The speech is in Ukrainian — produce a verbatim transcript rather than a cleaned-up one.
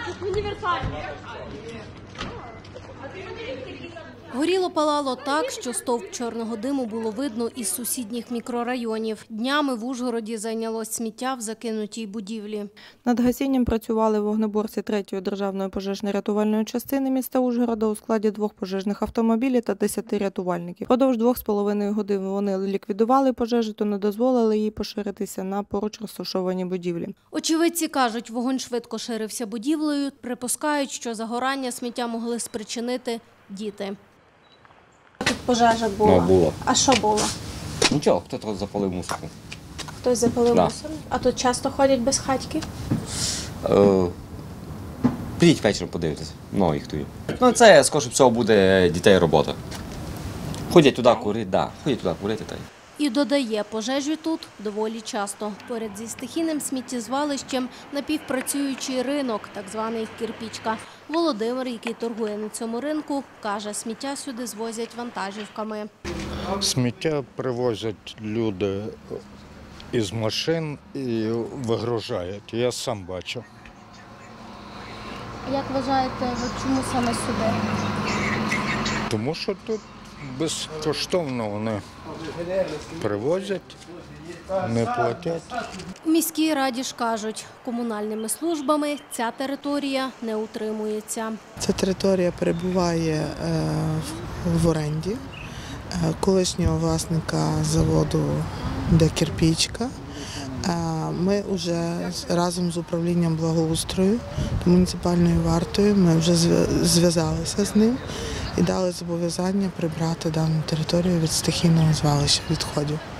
Горіло-палало так, що стовп чорного диму було видно із сусідніх мікрорайонів. Днями в Ужгороді зайнялось сміття в закинутій будівлі. Над гасінням працювали вогнеборці третьої державної пожежно-рятувальної частини міста Ужгорода у складі двох пожежних автомобілів та десяти рятувальників. Продовж двох з половиною годин вони ліквідували пожежу та не дозволили їй поширитися на поруч розташовані будівлі. Очевидці кажуть, вогонь швидко ширився будівлею, припускають, що загорання сміття могли спричинити діти. Тут пожежа була. Ну, було. А що було? Нічого, хтось запалив мусорку. Хтось запалив Да. мусор? А тут часто ходять без хатьки? Е, Прийдіть вечором подивитися. Ну, їх тут є. Ну, це, скоріше всього, буде дітей робота. Ходять туди курити, да. Ходять туди курити. Та й. І додає, пожежі тут доволі часто. Поряд зі стихійним сміттєзвалищем напівпрацюючий ринок, так званий «Кирпічка». Володимир, який торгує на цьому ринку, каже, сміття сюди звозять вантажівками. Сміття привозять люди із машин і вигружають. Я сам бачу. Як вважаєте, чому саме сюди? Тому що тут безкоштовно вони привозять, не платять. У міській раді ж кажуть, комунальними службами ця територія не утримується. Ця територія перебуває в оренді колишнього власника заводу «Де Кирпічка». Ми вже разом з управлінням благоустрою та муніципальною вартою ми вже зв'язалися з ним і дали зобов'язання прибрати дану територію від стихійного звалища відходів.